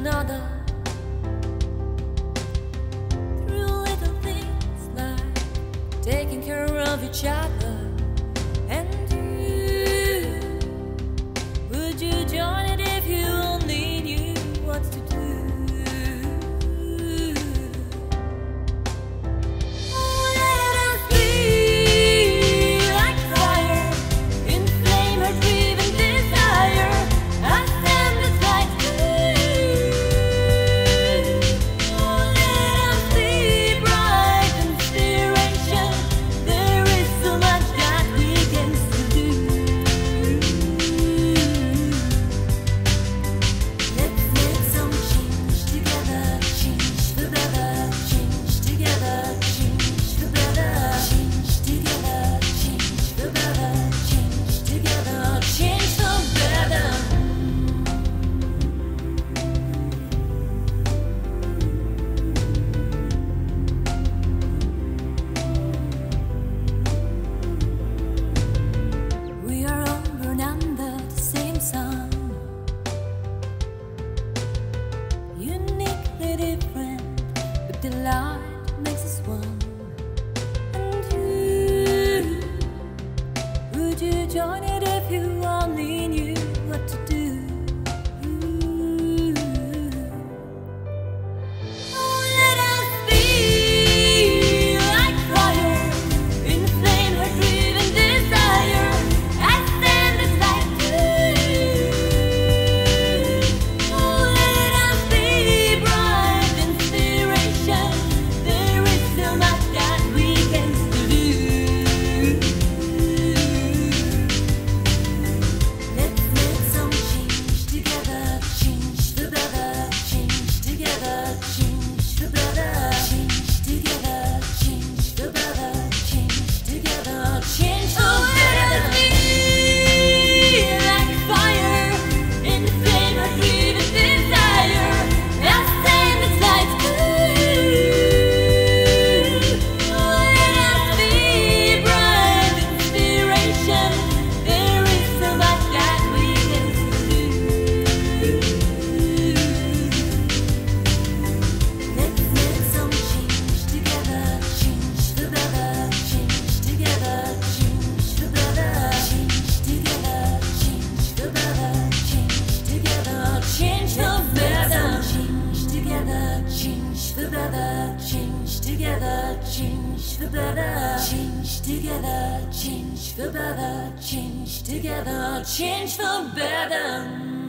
another through little things like taking care of each other. And you, would you join it if you only knew what to do? Uniquely different, but the light makes us one. And you, would you join it if you only knew what to do? Change for better, change together, change for better, change together, change for better.